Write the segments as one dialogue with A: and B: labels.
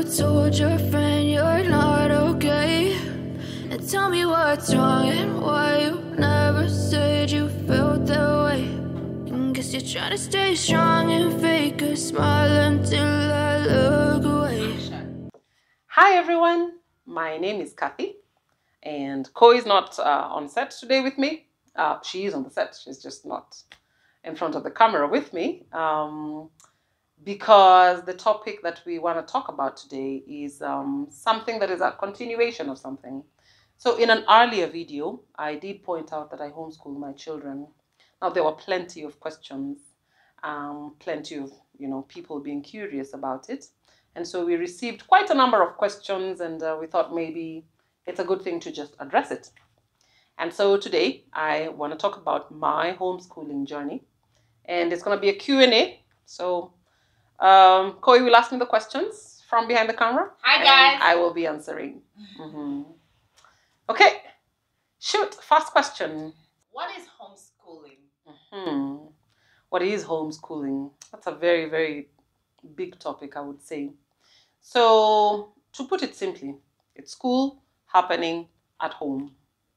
A: told your friend you're not okay? And tell me what's wrong and why you never said you felt that way. And guess you're trying to stay strong and fake a smile until I look away.
B: Hi everyone, my name is Kathy, and Ko is not on set today with me. She is on the set, she's just not in front of the camera with me. Because the topic that we want to talk about today is something that is a continuation of something. So in an earlier video, I did point out that I homeschool my children. Now there were plenty of questions, plenty of people being curious about it. And so we received quite a number of questions, and we thought maybe it's a good thing to just address it. And so today I want to talk about my homeschooling journey, and it's going to be a Q&A. So Koi will ask me the questions from behind the camera.
C: Hi guys.
B: I will be answering. Okay, shoot. First question.
C: What is homeschooling?
B: What is homeschooling? That's a very, very big topic, I would say. So to put it simply, it's school happening at home.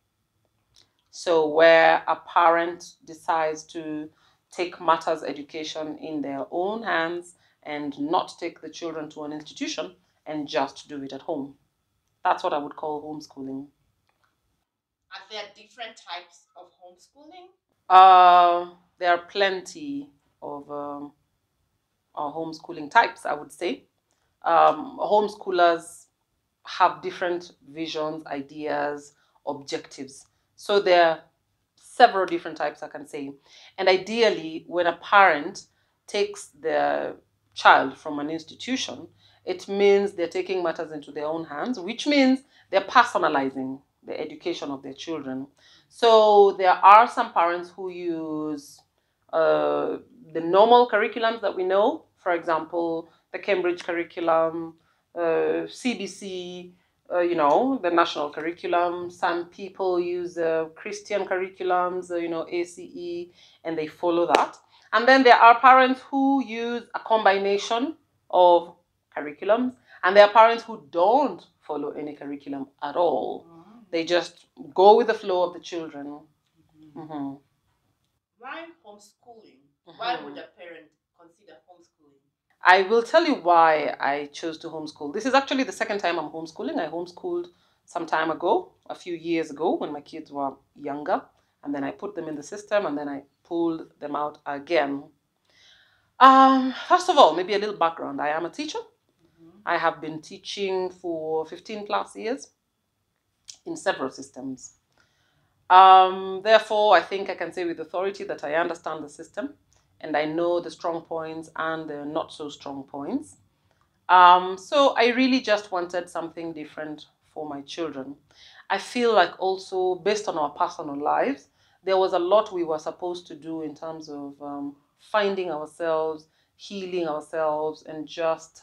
B: So where a parent decides to take matters education in their own hands and not take the children to an institution and just do it at home. That's what I would call homeschooling.
C: Are there different types of homeschooling?
B: There are plenty of homeschooling types, I would say. Homeschoolers have different visions, ideas, objectives. So there are several different types, I can say. And ideally, when a parent takes their child from an institution, it means they're taking matters into their own hands, which means they're personalizing the education of their children. So there are some parents who use the normal curriculums that we know, for example, the Cambridge curriculum, CBC, the national curriculum. Some people use Christian curriculums, ACE, and they follow that. And then there are parents who use a combination of curriculums, and there are parents who don't follow any curriculum at all. They just go with the flow of the children.
C: Why homeschooling? Why would a parent consider homeschooling?
B: I will tell you why I chose to homeschool. This is actually the second time I'm homeschooling. I homeschooled some time ago, a few years ago, when my kids were younger. And then I put them in the system, and then I pulled them out again. First of all, maybe a little background. I am a teacher. I have been teaching for 15 plus years in several systems. Therefore, I think I can say with authority that I understand the system, and I know the strong points and the not so strong points. So I really just wanted something different for my children. I feel like also, based on our personal lives, there was a lot we were supposed to do in terms of finding ourselves, healing ourselves, and just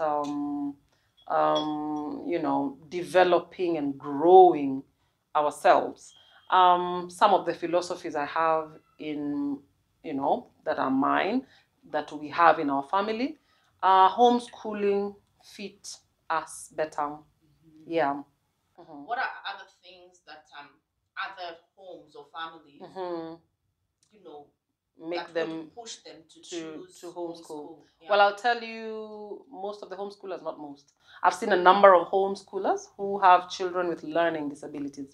B: developing and growing ourselves. Some of the philosophies I have in, that are mine, that we have in our family, homeschooling fit us better. Yeah.
C: What are other things that other homes or families,
B: make
C: that
B: them
C: would push them to choose
B: to homeschool?
C: Yeah.
B: Well, I'll tell you, most of the homeschoolers, not most. I've seen a number of homeschoolers who have children with learning disabilities,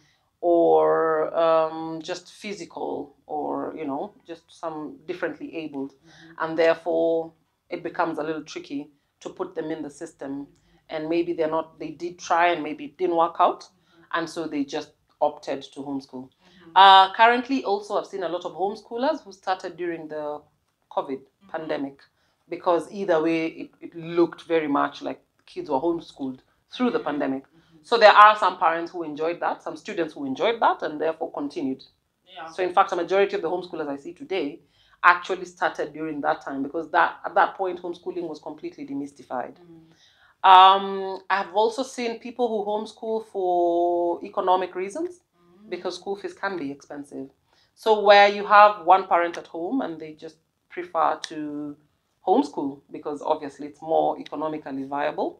B: or just physical, or just some differently abled, and therefore it becomes a little tricky to put them in the system. And maybe they did try and maybe it didn't work out, and so they just opted to homeschool. Currently, also, I've seen a lot of homeschoolers who started during the COVID pandemic, because either way, it looked very much like kids were homeschooled through the pandemic. So there are some parents who enjoyed that, some students who enjoyed that, and therefore continued.
C: Yeah. So
B: in fact, a majority of the homeschoolers I see today actually started during that time, because at that point, homeschooling was completely demystified. I've also seen people who homeschool for economic reasons, because school fees can be expensive. So where you have one parent at home and they just prefer to homeschool because obviously it's more economically viable,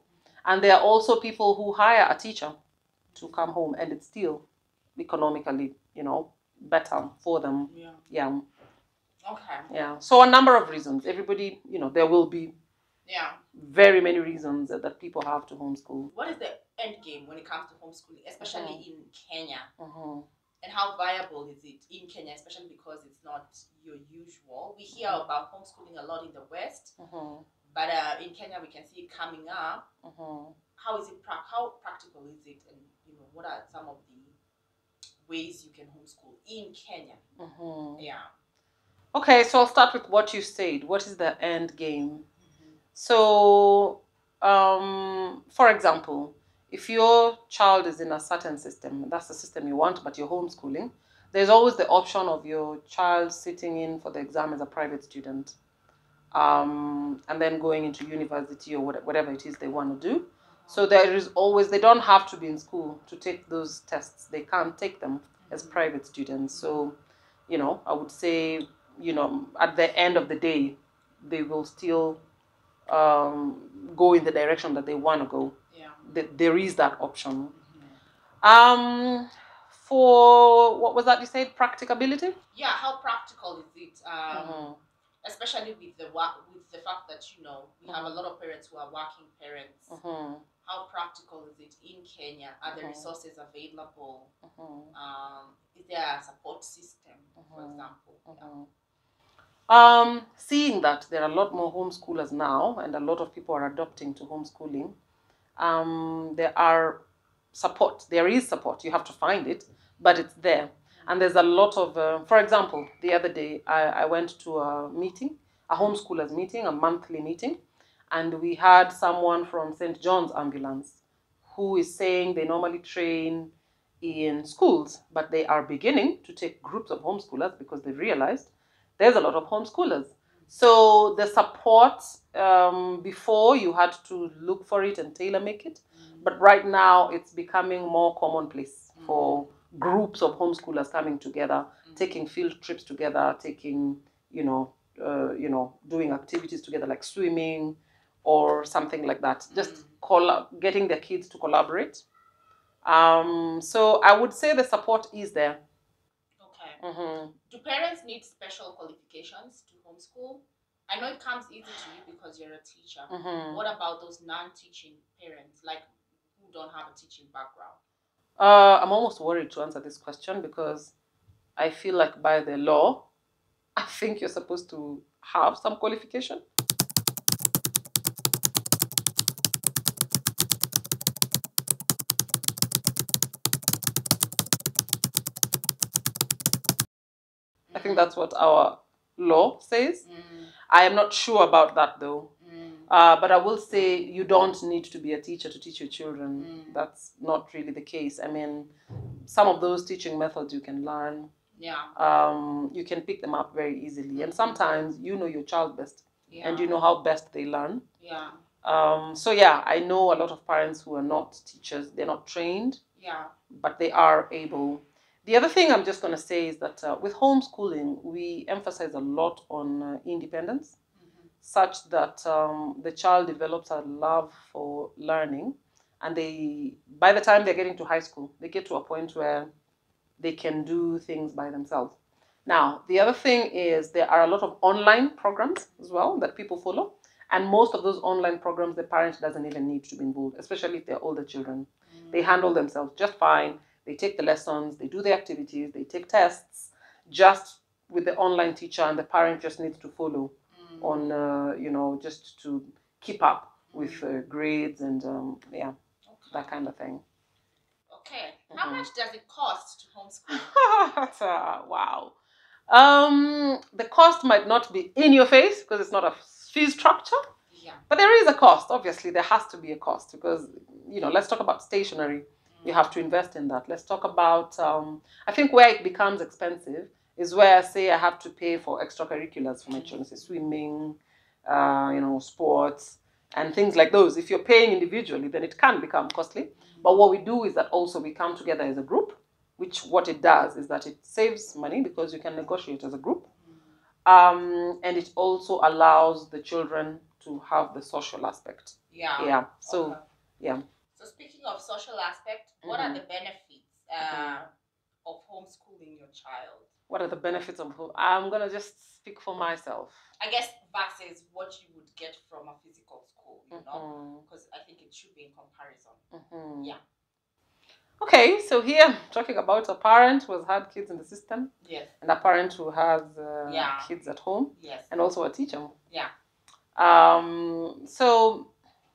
B: And there are also people who hire a teacher to come home, and it's still economically, better for them. Yeah.
C: Okay.
B: Yeah. So a number of reasons. Everybody, there will be very many reasons that people have to homeschool.
C: What is the end game when it comes to homeschooling, especially in Kenya? And how viable is it in Kenya, especially because it's not your usual? We hear about homeschooling a lot in the West, but in Kenya we can see it coming up. How is it? How practical is it? And what are some of the ways you can homeschool in Kenya? Yeah.
B: Okay, so I'll start with what you said. What is the end game? So, for example, if your child is in a certain system, that's the system you want, but you're homeschooling, there's always the option of your child sitting in for the exam as a private student, and then going into university or whatever it is they want to do. So there is always, they don't have to be in school to take those tests. They can't take them as private students. So, I would say, at the end of the day, they will still go in the direction that they want to go. Yeah. There is that option. For what was that you said? Practicability?
C: Yeah, how practical is it? Especially with the fact that we have a lot of parents who are working parents. How practical is it in Kenya? Are the resources available? Is there a support system, for example?
B: Seeing that there are a lot more homeschoolers now, and a lot of people are adopting to homeschooling, there is support. You have to find it, but it's there. And there's a lot of, for example, the other day I went to a meeting, a homeschoolers meeting, a monthly meeting, and we had someone from St. John's Ambulance who is saying they normally train in schools, but they are beginning to take groups of homeschoolers because they've realized there's a lot of homeschoolers. So the support, before you had to look for it and tailor make it, but right now it's becoming more commonplace for groups of homeschoolers coming together, taking field trips together, taking, doing activities together like swimming or something like that. Just getting their kids to collaborate. So I would say the support is there.
C: Okay. Do parents need special qualifications to homeschool? I know it comes easy to you because you're a teacher. What about those non-teaching parents, like who don't have a teaching background?
B: I'm almost worried to answer this question because I feel like by the law, I think you're supposed to have some qualification. I think that's what our law says. I am not sure about that though. But I will say you don't need to be a teacher to teach your children. That's not really the case. I mean, some of those teaching methods you can learn.
C: Yeah.
B: You can pick them up very easily. And sometimes you know your child best. Yeah. And you know how best they learn.
C: Yeah.
B: So yeah, I know a lot of parents who are not teachers. They're not trained.
C: Yeah.
B: But they are able. The other thing I'm just going to say is that with homeschooling, we emphasize a lot on independence, such that the child develops a love for learning, and by the time they're getting to high school, they get to a point where they can do things by themselves. Now, the other thing is there are a lot of online programs as well that people follow, and most of those online programs, the parent doesn't even need to be involved, especially if they're older children. They handle themselves just fine. They take the lessons, they do the activities, they take tests, just with the online teacher, and the parent just needs to follow on, just to keep up with grades and, that kind of thing.
C: Okay. How much does it cost to homeschool?
B: Wow. The cost might not be in your face because it's not a fee structure.
C: Yeah.
B: But there is a cost. Obviously, there has to be a cost because, let's talk about stationery. You have to invest in that. Let's talk about, I think where it becomes expensive is where, say, I have to pay for extracurriculars for my children, say swimming, sports, and things like those. If you're paying individually, then it can become costly. But what we do is that also we come together as a group, which what it does is that it saves money because you can negotiate as a group. And it also allows the children to have the social aspect.
C: Yeah.
B: Yeah. So, Yeah.
C: So speaking of social aspect, what are the benefits of homeschooling your child?
B: What are the benefits of home? I'm gonna just speak for myself.
C: I guess versus what you would get from a physical school, you know, because I think it should be in comparison. Yeah.
B: Okay, so here I'm talking about a parent who has had kids in the system.
C: Yes.
B: And a parent who has kids at home.
C: Yes.
B: And also a teacher.
C: Yeah.
B: So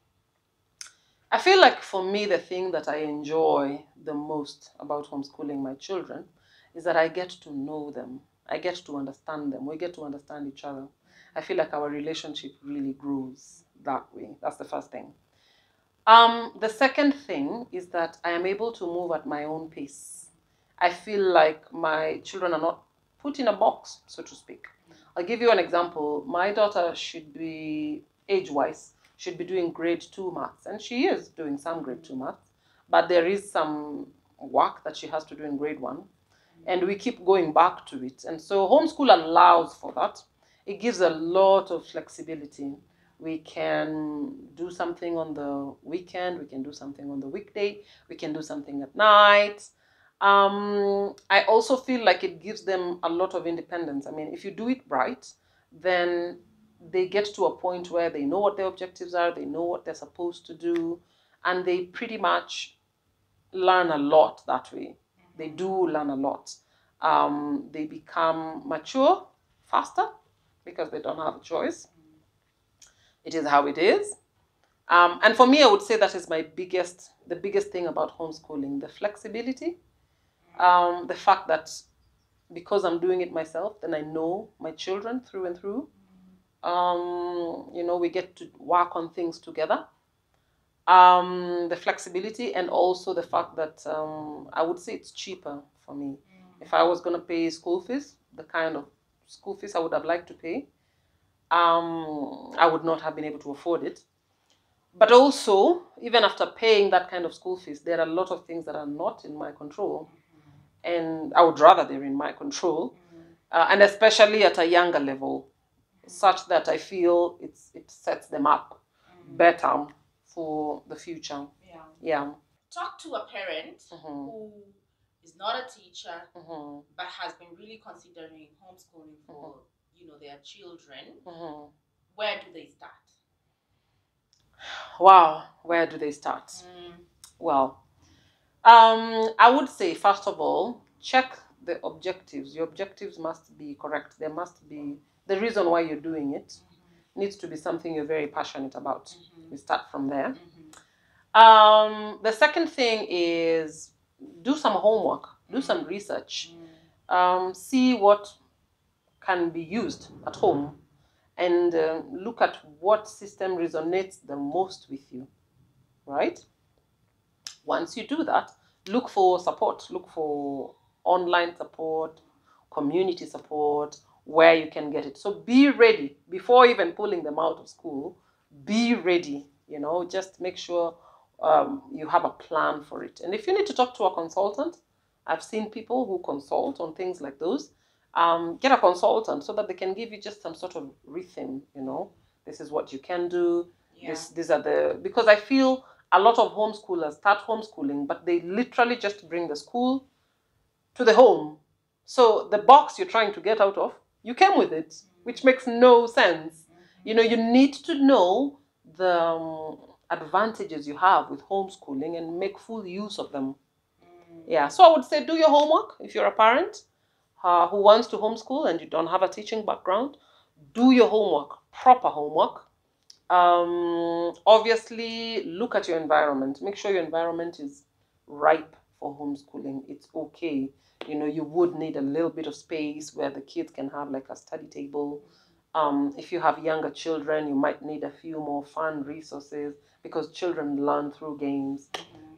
B: I feel like for me, the thing that I enjoy the most about homeschooling my children is that I get to know them. I get to understand them. We get to understand each other. I feel like our relationship really grows that way. That's the first thing. The second thing is that I am able to move at my own pace. I feel like my children are not put in a box, so to speak. I'll give you an example. My daughter should be, age-wise, should be doing grade 2 maths. And she is doing some grade 2 maths. But there is some work that she has to do in grade 1. And we keep going back to it. And so homeschool allows for that. It gives a lot of flexibility. We can do something on the weekend. We can do something on the weekday. We can do something at night. I also feel like it gives them a lot of independence. I mean, if you do it right, then they get to a point where they know what their objectives are, they know what they're supposed to do, and they pretty much learn a lot that way. They do learn a lot. They become mature faster because they don't have a choice. It is how it is. And for me, I would say that is the biggest thing about homeschooling, the flexibility. The fact that because I'm doing it myself, then I know my children through and through. We get to work on things together. The flexibility, and also the fact that I would say it's cheaper for me. If I was going to pay school fees, the kind of school fees I would have liked to pay, I would not have been able to afford it. But also, even after paying that kind of school fees, there are a lot of things that are not in my control. And I would rather they're in my control. And especially at a younger level, such that I feel it sets them up better for the future. Yeah.
C: Talk to a parent who is not a teacher, but has been really considering homeschooling for their children. Where do they start?
B: Wow, where do they start? Well, I would say, first of all, check the objectives. Your objectives must be correct. There must be the reason why you're doing it. Needs to be something you're very passionate about. We start from there. The second thing is do some homework, do some research, see what can be used at home, and look at what system resonates the most with you, right? Once you do that, look for support. Look for online support, community support, where you can get it. So be ready before even pulling them out of school. Be ready, just make sure you have a plan for it. And if you need to talk to a consultant, I've seen people who consult on things like those. Get a consultant so that they can give you just some sort of rhythm, this is what you can do. Yeah. These are because I feel a lot of homeschoolers start homeschooling, but they literally just bring the school to the home. So the box you're trying to get out of, you came with it, which makes no sense. You need to know the advantages you have with homeschooling and make full use of them. Yeah, so I would say do your homework if you're a parent who wants to homeschool and you don't have a teaching background. Do your homework, proper homework. Obviously, look at your environment. Make sure your environment is ripe for homeschooling. It's okay. You would need a little bit of space where the kids can have like a study table. If you have younger children, you might need a few more fun resources because children learn through games.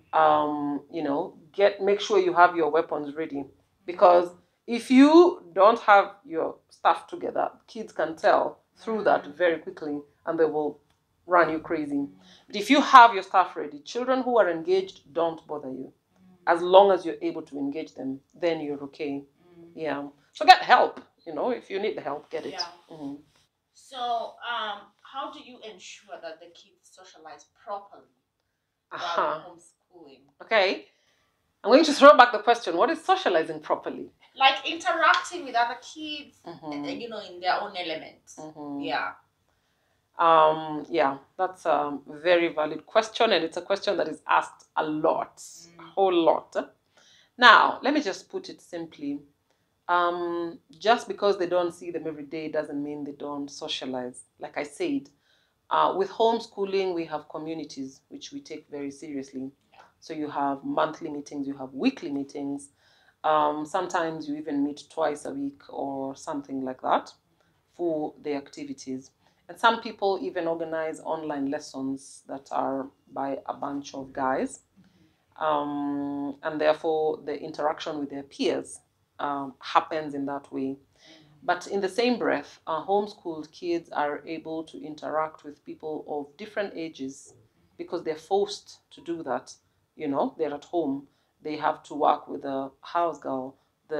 B: Make sure you have your weapons ready, because if you don't have your stuff together, kids can tell through that very quickly and they will run you crazy. But if you have your stuff ready, children who are engaged don't bother you. As long as you're able to engage them, then you're okay. Yeah. So get help. If you need the help, get it.
C: Yeah. So how do you ensure that the kids socialize properly? about homeschooling.
B: Okay. I'm going to throw back the question. What is socializing properly?
C: Like interacting with other kids, you know, in their own element. Yeah.
B: Yeah, that's a very valid question, and it's a question that is asked a lot, a whole lot. Now, let me just put it simply. Just because they don't see them every day doesn't mean they don't socialize. Like I said, with homeschooling, we have communities, which we take very seriously. So you have monthly meetings, you have weekly meetings. Sometimes you even meet twice a week or something like that for the activities. And some people even organize online lessons that are by a bunch of guys. And therefore, the interaction with their peers happens in that way. But in the same breath, homeschooled kids are able to interact with people of different ages because they're forced to do that. You know, they're at home. They have to work with a house girl,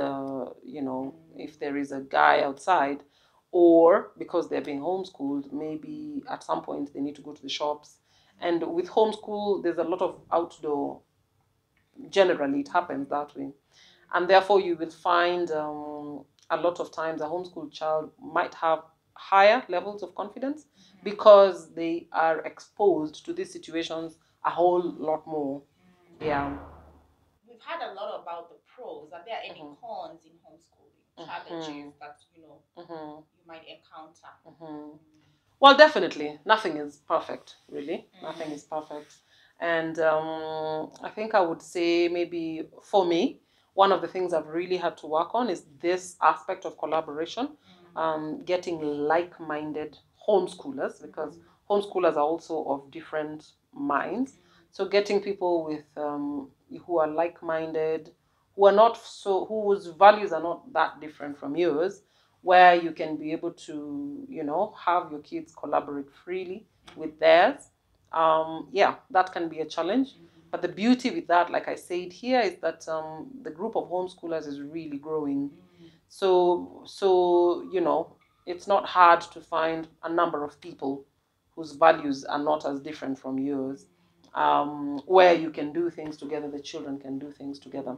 B: if there is a guy outside, or because they're being homeschooled, maybe at some point they need to go to the shops. And with homeschool, there's a lot of outdoor. Generally, it happens that way. And therefore, you will find a lot of times a homeschooled child might have higher levels of confidence because they are exposed to these situations a whole lot more. Yeah.
C: We've had a lot about the pros. Are there any cons in homeschooling? Challenges that you might encounter?
B: Well, definitely, nothing is perfect, really. Nothing is perfect. And I think I would say maybe for me, one of the things I've really had to work on is this aspect of collaboration, getting like-minded homeschoolers, because homeschoolers are also of different minds. So getting people with who are like-minded, whose values are not that different from yours, where you can be able to, have your kids collaborate freely with theirs. Yeah, that can be a challenge. But the beauty with that, like I said here, is that the group of homeschoolers is really growing. So it's not hard to find a number of people whose values are not as different from yours, where you can do things together, the children can do things together.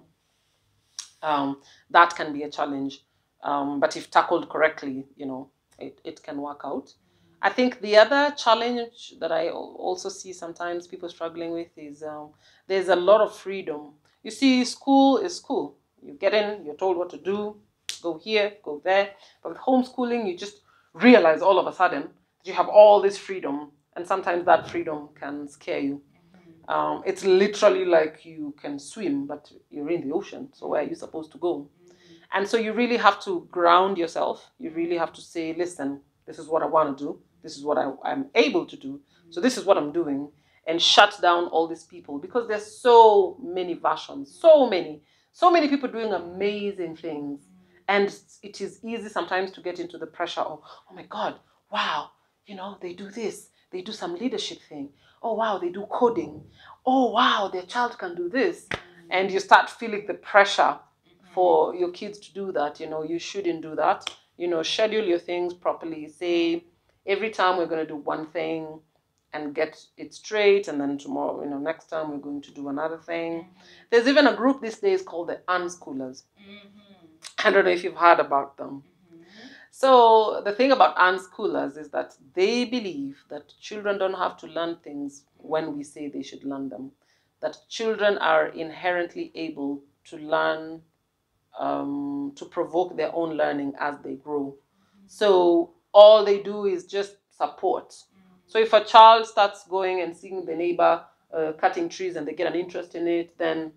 B: That can be a challenge. But if tackled correctly, it can work out. I think the other challenge that I also see sometimes people struggling with is there's a lot of freedom. You see, school is school. You get in, you're told what to do, go here, go there. But with homeschooling, you just realize all of a sudden that you have all this freedom, and sometimes that freedom can scare you. It's literally like you can swim, but you're in the ocean. So where are you supposed to go? And so you really have to ground yourself. You really have to say, listen, this is what I want to do. This is what I'm able to do. So this is what I'm doing. And shut down all these people, because there's so many versions, so many people doing amazing things. And it is easy sometimes to get into the pressure of, oh my God, wow, they do this. They do some leadership thing. Oh, wow, they do coding. Oh, wow, their child can do this. And you start feeling the pressure for your kids to do that. You shouldn't do that. Schedule your things properly. Say, every time we're going to do one thing and get it straight, and then tomorrow, next time we're going to do another thing. There's even a group these days called the unschoolers. I don't know if you've heard about them. So the thing about unschoolers is that they believe that children don't have to learn things when we say they should learn them. That children are inherently able to learn, to provoke their own learning as they grow. So all they do is just support. So if a child starts going and seeing the neighbor cutting trees and they get an interest in it, then,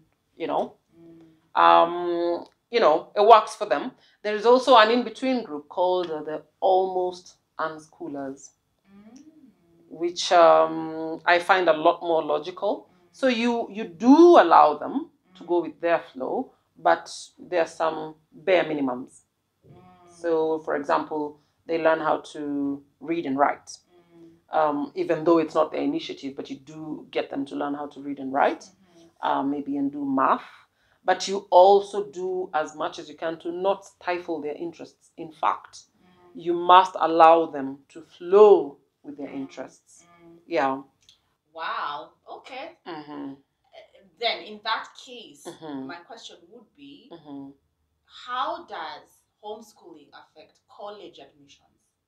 B: it works for them. There is also an in-between group called the almost unschoolers, which I find a lot more logical. So you do allow them to go with their flow, but there are some bare minimums. So, for example, they learn how to read and write, even though it's not their initiative, but you do get them to learn how to read and write, maybe and do math. But you also do as much as you can to not stifle their interests. In fact, you must allow them to flow with their interests. Yeah.
C: Wow. Okay. then in that case, my question would be, how does homeschooling affect college admissions?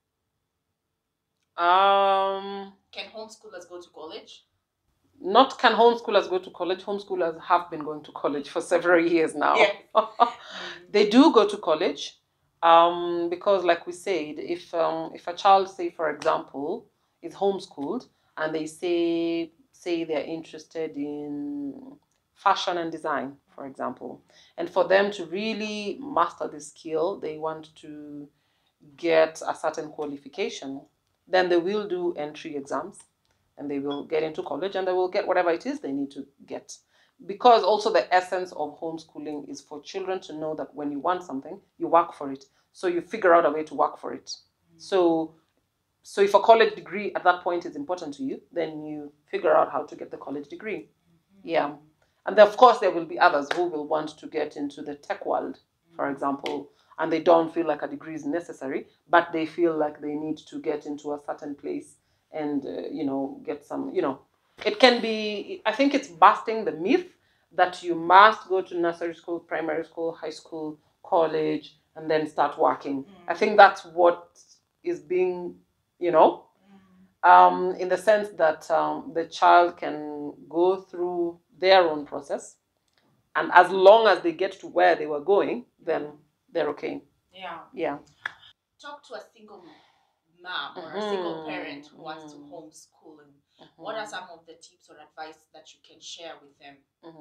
C: Can homeschoolers go to college?
B: Not can homeschoolers go to college. Homeschoolers have been going to college for several years now.
C: Yeah.
B: They do go to college, because, like we said, if a child, say for example, is homeschooled and they say they're interested in fashion and design, for example, and for them to really master the skill, they want to get a certain qualification, then they will do entry exams and they will get into college and they will get whatever it is they need to get. Because also the essence of homeschooling is for children to know that when you want something, you work for it. So you figure out a way to work for it. So if a college degree at that point is important to you, then you figure out how to get the college degree. Yeah. And then, of course, there will be others who will want to get into the tech world, for example, and they don't feel like a degree is necessary, but they feel like they need to get into a certain place and, get some, it can be, I think it's busting the myth that you must go to nursery school, primary school, high school, college, and then start working. I think that's what is being, in the sense that the child can go through their own process, and as long as they get to where they were going, then they're okay. Yeah.
C: Talk to a single mom or a single parent who wants to homeschool, and what are some of the tips or advice that you can share with them?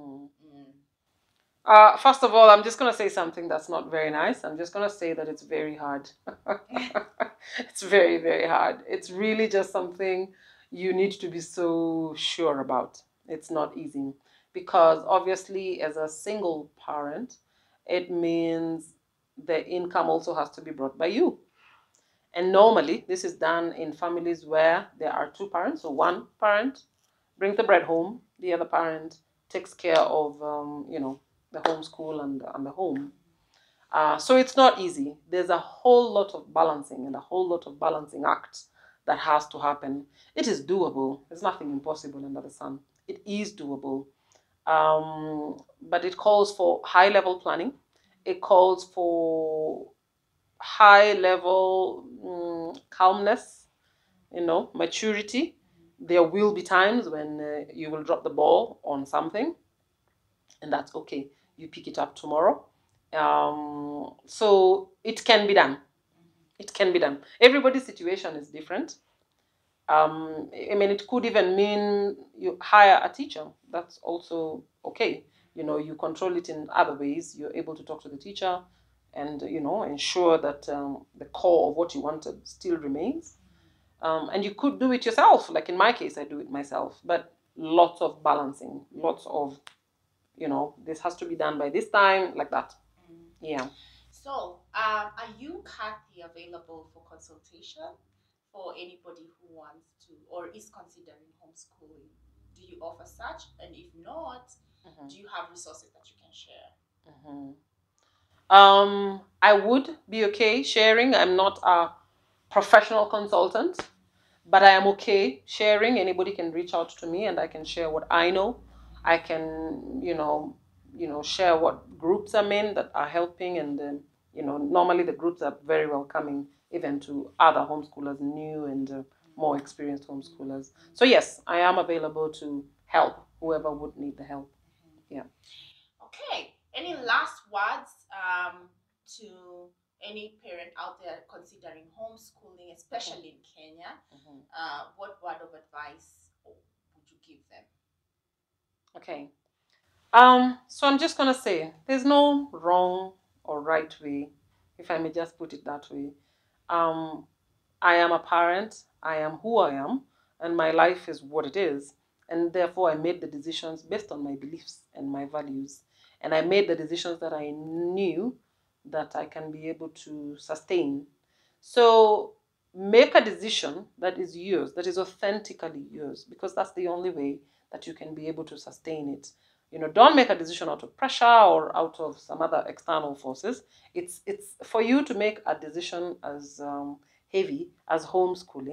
B: First of all, I'm just going to say something that's not very nice. I'm just going to say that it's very hard. It's very, very hard. It's really just something you need to be so sure about. It's not easy because obviously as a single parent, it means the income also has to be brought by you. And normally this is done in families where there are two parents. So one parent brings the bread home, the other parent takes care of, the homeschool and the home. So it's not easy. There's a whole lot of balancing and a whole lot of balancing acts that has to happen. It is doable. There's nothing impossible under the sun. It is doable. But it calls for high-level planning. It calls for high-level calmness, maturity. There will be times when you will drop the ball on something, and that's okay. You pick it up tomorrow. So it can be done. It can be done. Everybody's situation is different. It could even mean you hire a teacher. That's also okay. You control it in other ways. You're able to talk to the teacher and, ensure that the core of what you wanted still remains. And you could do it yourself. Like in my case, I do it myself. But lots of balancing, lots of, this has to be done by this time, like that. Yeah.
C: So, are you, Kathy, available for consultation for anybody who wants to or is considering homeschooling? Do you offer such? And if not, do you have resources that you can share?
B: I would be okay sharing. I'm not a professional consultant, but I am okay sharing. Anybody can reach out to me and I can share what I know. I can, share what groups I'm in that are helping, and normally the groups are very welcoming even to other homeschoolers, new and more experienced homeschoolers. So yes, I am available to help whoever would need the help. Yeah.
C: Okay. Any last words to any parent out there considering homeschooling, especially in Kenya? What word of advice would you give them?
B: Okay. So I'm just going to say there's no wrong or right way, if I may just put it that way. I am a parent. I am who I am, and my life is what it is. And therefore, I made the decisions based on my beliefs and my values. And I made the decisions that I knew that I can be able to sustain. So make a decision that is yours, that is authentically yours, because that's the only way that you can be able to sustain it. Don't make a decision out of pressure or out of some other external forces. It's for you to make a decision as heavy as homeschooling.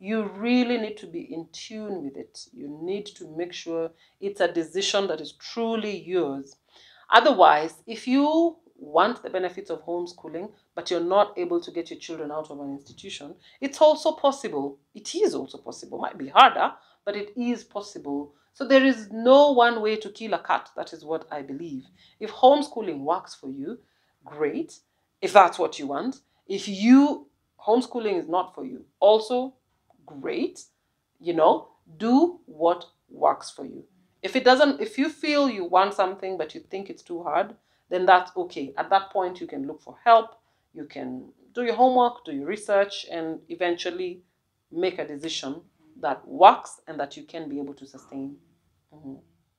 B: you really need to be in tune with it. You need to make sure it's a decision that is truly yours. Otherwise, if you want the benefits of homeschooling, but you're not able to get your children out of an institution, it's also possible. It is also possible. Might be harder, but it is possible. So there is no one way to kill a cat. That is what I believe. If homeschooling works for you, great. If that's what you want. If homeschooling is not for you, also great. Do what works for you. If you feel you want something but you think it's too hard, then that's okay. At that point, you can look for help. You can do your homework, do your research, and eventually make a decision that works and that you can be able to sustain. Mm-hmm.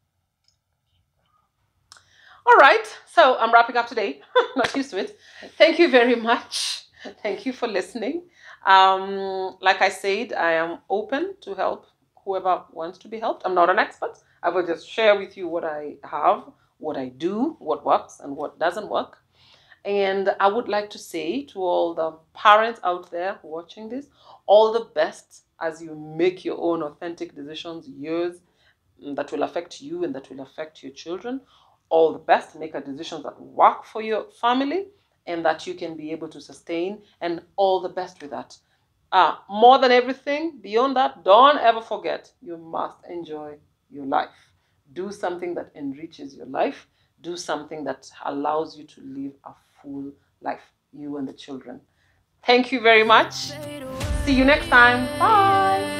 B: All right, so I'm wrapping up today. Not used to it. Thank you very much. Thank you for listening. Like I said, I am open to help whoever wants to be helped. I'm not an expert. I will just share with you what I have, what I do, what works and what doesn't work. And I would like to say to all the parents out there watching this, all the best as you make your own authentic decisions, yours, that will affect you and that will affect your children. All the best. Make a decision that work for your family and that you can be able to sustain, and all the best with that. More than everything, beyond that, don't ever forget, you must enjoy your life. Do something that enriches your life. Do something that allows you to live a full life, you and the children. Thank you very much. See you next time. Bye.